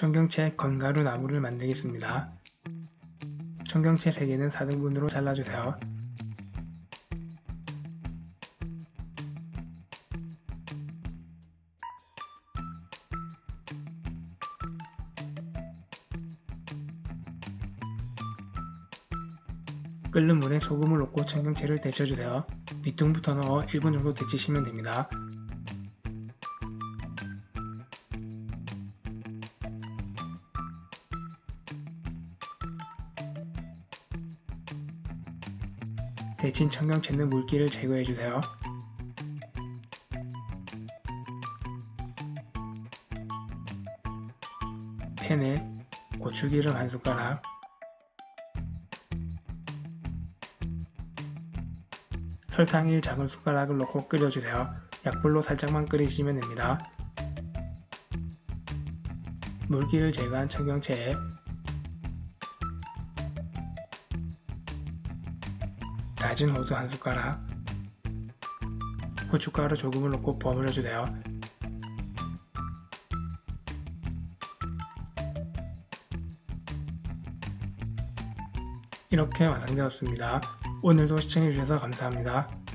청경채 건가루 나물을 만들겠습니다. 청경채 3개는 4등분으로 잘라주세요. 끓는 물에 소금을 넣고 청경채를 데쳐주세요. 밑둥부터 넣어 1분 정도 데치시면 됩니다. 데친 청경채는 물기를 제거해주세요. 팬에 고추기름 1숟가락, 설탕 1작은숟가락을 넣고 끓여주세요. 약불로 살짝만 끓이시면 됩니다. 물기를 제거한 청경채에 다진 호두 1숟가락, 고춧가루 조금을 넣고 버무려주세요. 이렇게 완성되었습니다. 오늘도 시청해주셔서 감사합니다.